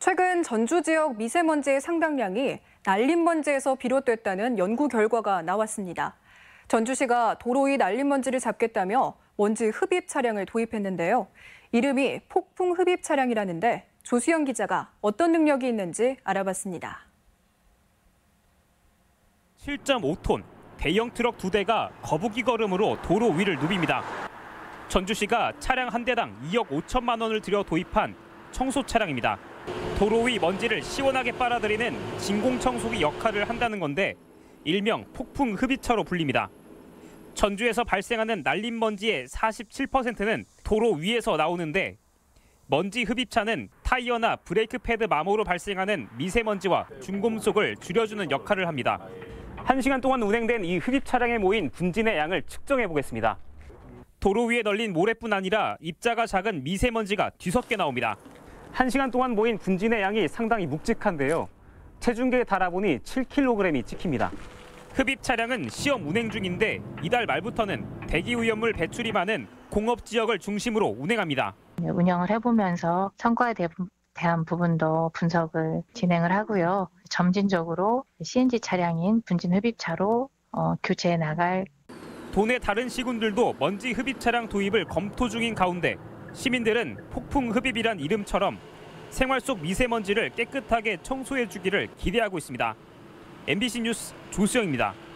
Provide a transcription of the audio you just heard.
최근 전주 지역 미세먼지의 상당량이 날림먼지에서 비롯됐다는 연구 결과가 나왔습니다. 전주시가 도로 위 날림먼지를 잡겠다며 먼지 흡입 차량을 도입했는데요. 이름이 폭풍 흡입 차량이라는데 조수영 기자가 어떤 능력이 있는지 알아봤습니다. 7.5톤 대형 트럭 2대가 거북이 걸음으로 도로 위를 누빕니다. 전주시가 차량 한 대당 2억 5천만 원을 들여 도입한 청소 차량입니다. 도로 위 먼지를 시원하게 빨아들이는 진공청소기 역할을 한다는 건데 일명 폭풍 흡입차로 불립니다. 전주에서 발생하는 날림먼지의 47%는 도로 위에서 나오는데 먼지 흡입차는 타이어나 브레이크 패드 마모로 발생하는 미세먼지와 중금속을 줄여주는 역할을 합니다. 1시간 동안 운행된 이 흡입 차량에 모인 분진의 양을 측정해 보겠습니다. 도로 위에 널린 모래뿐 아니라 입자가 작은 미세먼지가 뒤섞여 나옵니다. 1시간 동안 모인 분진의 양이 상당히 묵직한데요. 체중계에 달아보니 7kg이 찍힙니다. 흡입 차량은 시험 운행 중인데 이달 말부터는 대기오염물 배출이 많은 공업 지역을 중심으로 운행합니다. 운영을 해보면서 성과에 대한 부분도 분석을 진행을 하고요. 점진적으로 CNG 차량인 분진 흡입차로 교체해 나갈. 도내 다른 시군들도 먼지 흡입 차량 도입을 검토 중인 가운데 시민들은 폭풍 흡입이란 이름처럼 생활 속 미세먼지를 깨끗하게 청소해 주기를 기대하고 있습니다. MBC 뉴스 조수영입니다.